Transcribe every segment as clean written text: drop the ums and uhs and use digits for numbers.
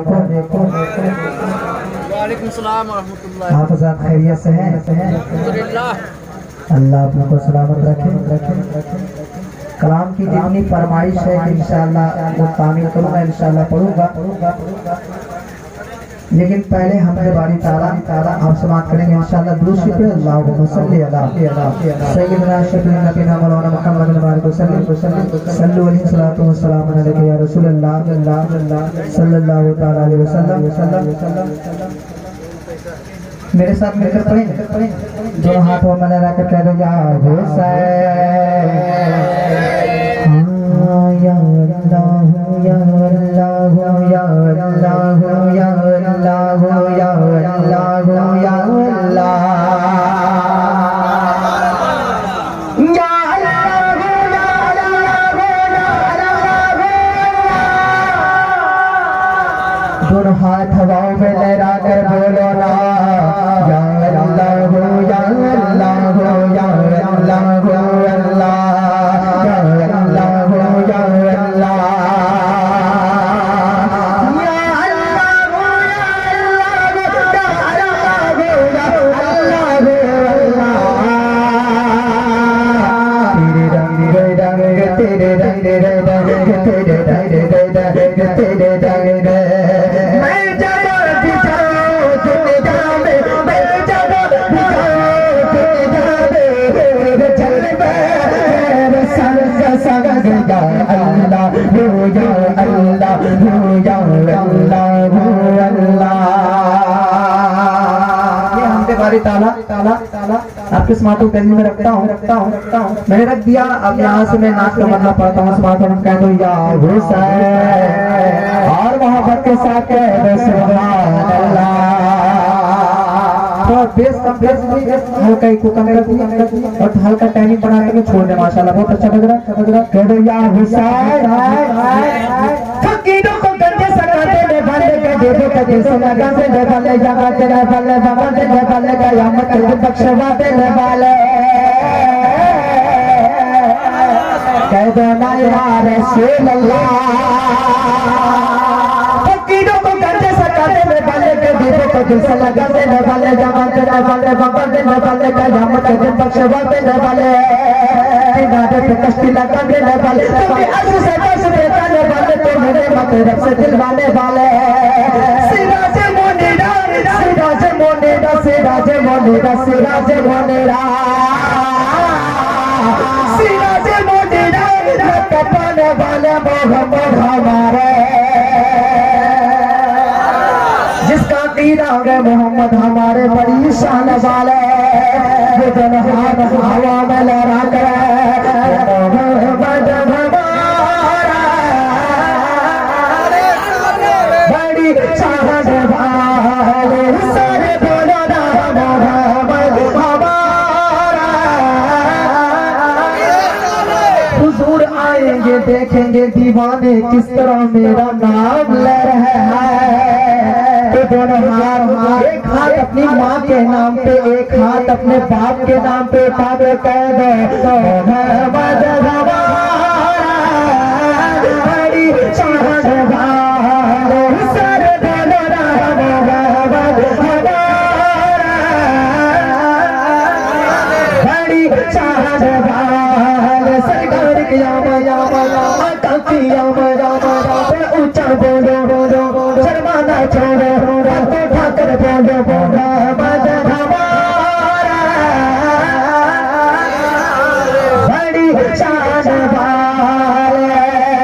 देखो। वालेकुम सलाम व रहमतुल्लाह। आप आजाद खैरियत से हैं? अल्हम्दुलिल्लाह। अल्लाह आप लोग को सलामत रखे। कलाम की जितनी फरमाइश है कि इंशाअल्लाह वो तामील करूँगा, इंशाअल्लाह पढ़ूंगा। लेकिन पहले हमने बारी तारा आप समाप्त करेंगे इंशाअल्लाह। दूसरी पे अल्लाहुम्मा सल्ली अला सय्यिदना शफीना नबीना मौलाना मुहम्मद सल्लल्लाहु अलैहि वसल्लम या रसूलल्लाह सल्लल्लाहु तआला अलैहि वसल्लम। मेरे साथ मिलकर पढ़ेंगे। दोनों हाथों में लगा कर कह दो या हुसैन या अल्लाह या अल्लाह या अल्लाह या अल्लाह या अल्लाह या अल्लाह। दोनों हाथ हवाओं में लहरा कर बोलो ना या अल्लाह या अल्लाह या अल्लाह या अल्लाह या अल्लाह या अल्लाह। ताला आपके स्मार्टफोन कैसे में रखता हूँ मैंने रख दिया। अब यहाँ से मैं नाच का मतलब पढ़ता हूँ। स्मार्टफोन कह दो या हुसैन और मोहब्बत के साथ कह दो सुभान अल्लाह। तो बेस हल्का ही कुकम कर दिया और हल्का टाइमिंग बना के छोड़ दे। माशाल्लाह बहुत अच्छा लग रहा कह दो या हुसैन। फकीरों को गंदे सकाते में भले के देवों का जैसे लगा से भले जगह तेरे भले बाबा दे भले कयामत के बख्शवा दे भले कह दो ना या रसूल अल्लाह। फकीरों को गंदे सकाते में भले के देवों का जैसे लगा से भले जगह तेरे भले बाबा दे भले कयामत के बख्शवा दे भले नादे पे कश्ती लगा दे भले तुम्हें अर्श से बस देता ने भले तो मेरे मतलब से दिलवाने वाले सिराज मोनेरा सिराज मोनेरा सिराज मोनेरा सिराज मोनेरा सिराज मोनेरा कपाने वाले मोहम्मद हमारे जिसका कीरा है मोहम्मद हमारे बड़ी शान वाले ये दोनों हाथ हवा में लहरा कर बड़ी चाहत वाले सारे बोलो ना मोहम्मद हमारा। हुजूर आएंगे देखेंगे दीवाने किस तरह मेरा नाम ले रहे हैं। तो दोनों हाथ एक हाथ अपनी माँ के नाम पे एक हाथ अपने बाप के नाम पे बाप कह दो मोहम्मद हमारा बड़ी चाहत वाले सारे बोलो ना मोहम्मद हमारा बड़ी चाहत वाले सरकार की ऊंचा बोलो शर्माना छोड़ो ठाकर बोलो मोहम्मद हमारा बड़ी शान वाले।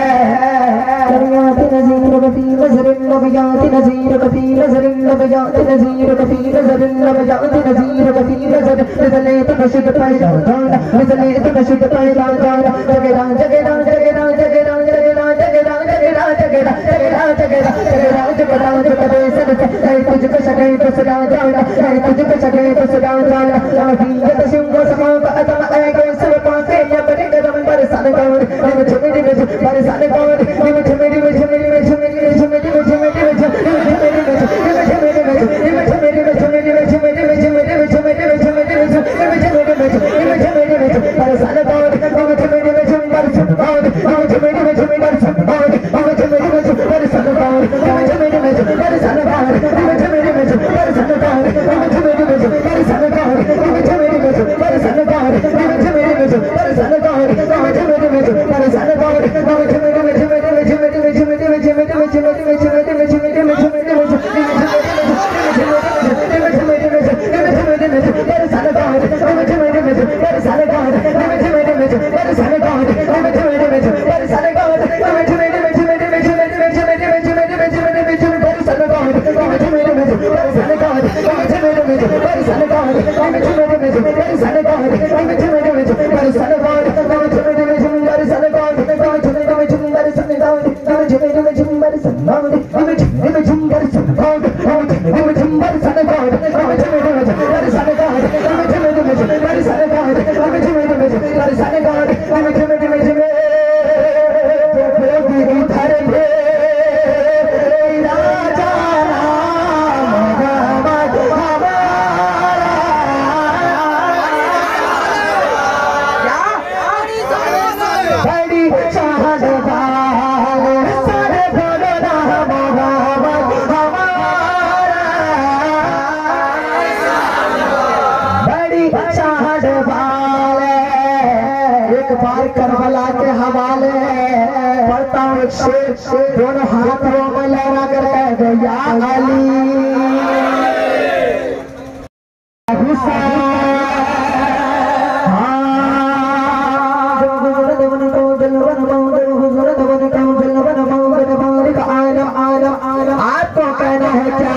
नज़ीर कफील ज़रिन नबियात नज़ीर कफील ज़रिन नबियात नज़ीर कफील ज़रिन नबियात नज़ीर कफील ज़रिन नज़ले तो नशीद पैदा जाना नज़ले तो नशीद पैदा जाना जगेरा जगेरा जगेरा जगेरा जगेरा जगेरा जगेरा जगेरा जगेरा जगेरा जगेरा जगेरा जगेरा सद तुझको सके तो सदा जाना तुझको सके तो सदा जाना अभी तो सिंह समा अतम आएगा सब पासे या बड़े कदम बरसाने कौन मैं झुमेरी में बरसाने कौन मैं झुमेरी में झुमेरी में झुमेरी में झुमेरी में झुमेरी में झुमेरी में करबला के हवाले पढ़ता हूँ एक शेर, दोनों हाथों में लहरा कर कह दो या अली आपको कहना है क्या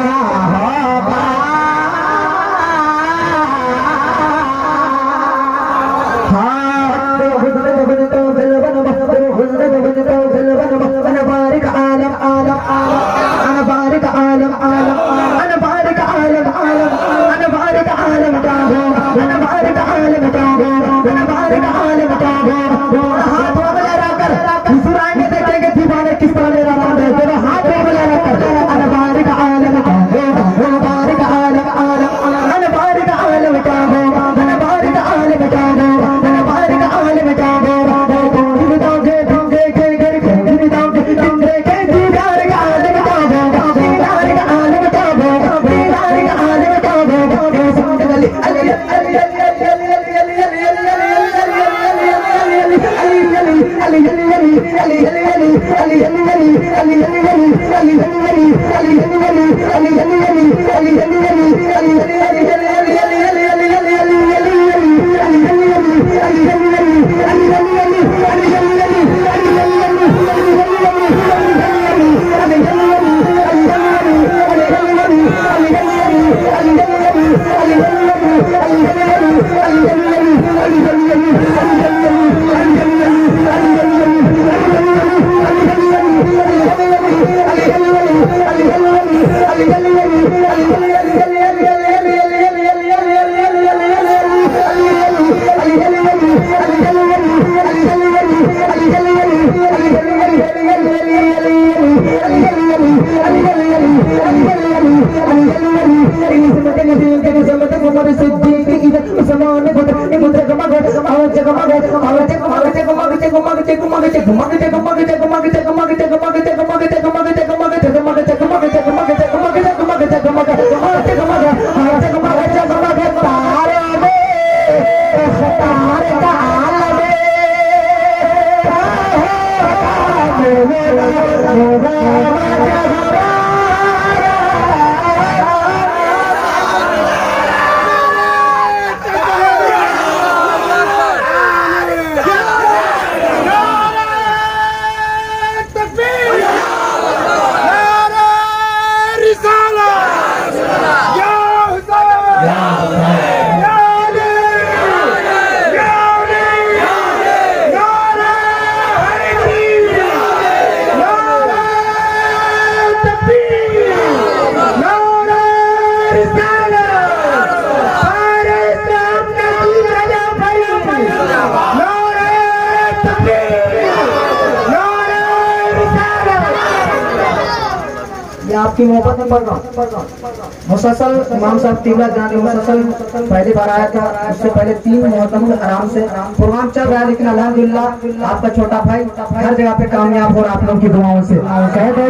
आपकी मोहब्बत में पढ़ रहा हूँ। मुसलसल इमाम साहब तीवरा जाने मुसलसल पहली बार आया था, उससे पहले 3 मोहतम आराम से प्रोग्राम चल रहा है, लेकिन अल्हम्दुलिल्लाह आपका छोटा भाई हर जगह पे कामयाब हो रहा है आप लोगों की दुआओं से। कह दो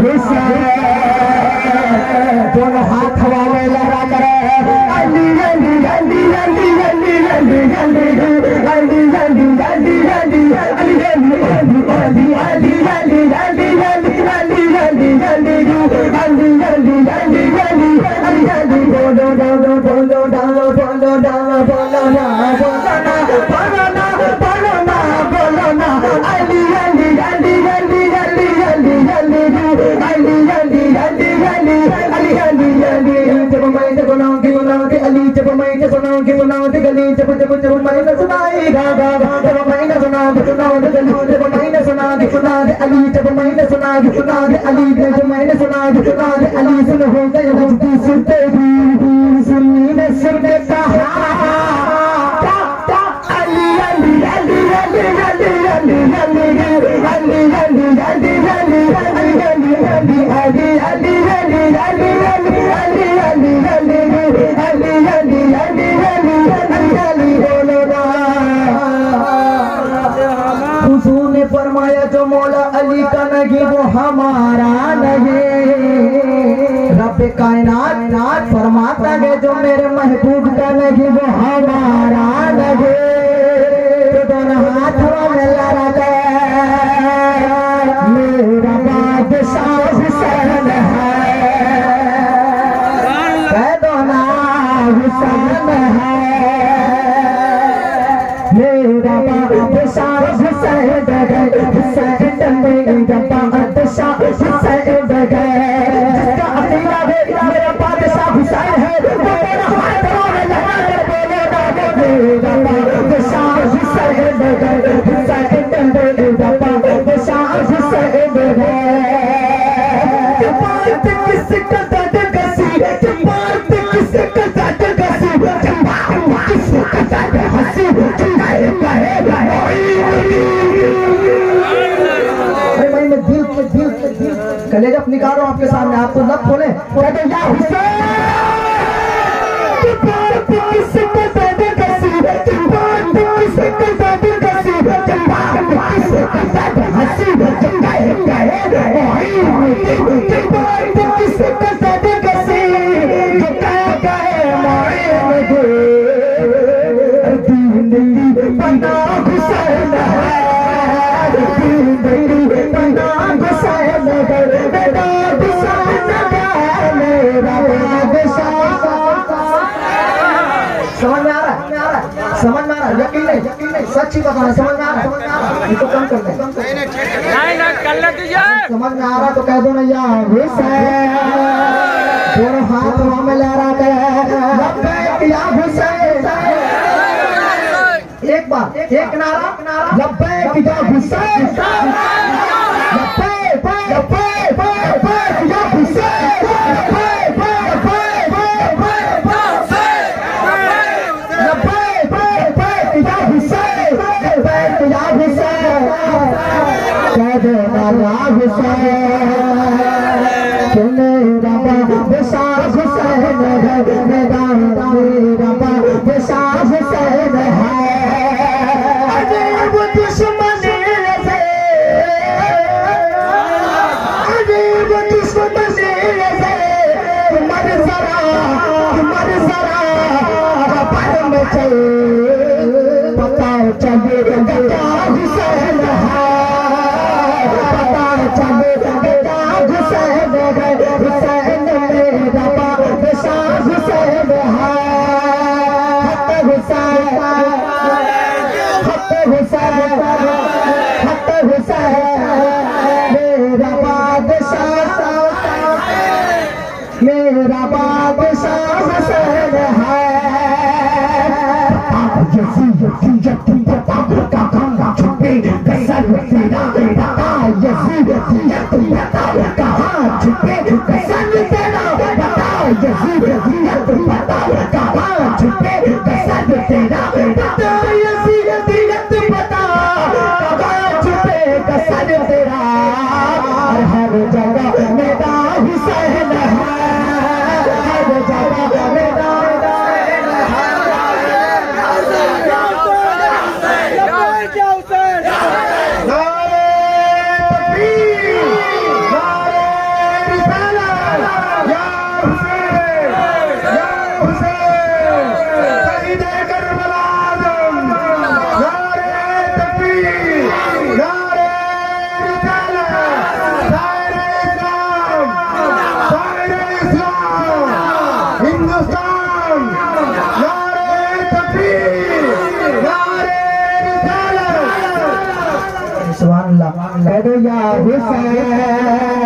दोनों हाथ हवा में लहरा कर अली अली अली अली अली अली अली बोलो बोलो बोलो डालो बोलो डालो बोलो ना बोलो ना बोलो ना बोलो ना बोलो ना अली अली अली अली अली अली अली अली अली अली अली अली अली अली जब मैं जब नाऊंगी अली जब मैं जब नाऊंगी गली जब जब जब मैं न सुनाएगा जब मैं न सुनाऊंगी गली जब मैं न सुनाऊंगी अली जब मैं न सुनाऊंगी अली जब मैं न सुनाऊंगी अली सुन हो गए मुझकी सुनते भी सुननी ने सुनने कहा अली अली अली अली अली अली अली अली अली अली अली अली अली अली अली अली अली अली ने फरमाया जो मौला अली का नहीं वो हमारा नहीं रब कायनात नात फरमाता है जो मेरे महबूब का नहीं वो हमारा नहीं तो दोनों हाथों में लड़ा मेरा बादशाह हुसैन है कह दो ना हुसैन है मेरा बादशाह हुसैन है हुसैन मेरा बादशाह हुसैन है जिसका अकीदा है मेरा बादशाह हुसैन है वो मेरा हाथों में लगा कर बोले ना मेरा बादशाह हुसैन है हुसैन मेरा बादशाह हुसैन है बात किस कदर कसी बात किस कदर कसी किस कदर हंसी कलेजा निकालो आपके सामने आप तो लग खोले समझ में आ रहा यकीन नहीं सच्ची बताना समझ में आ रहा तो कम कर दे नहीं कर ले समझ में आ रहा तो कह दो ना या हुसैन दोनों हाथ वहां में लहरा कर लब्बैक या हुसैन एक बार एक नारा लब्बैक या हुसैन लब्बैक लब्बैक या हुसैन मेरा बादशाह हुसैन है छुपे कसर तेरा कहाँ छुपे कसर तेरा कहाँ छुपे कसर तेरा कसर तेरा हर जगह मेरा हुसैन है हर जगह मेरा मोहम्मद या हुसैन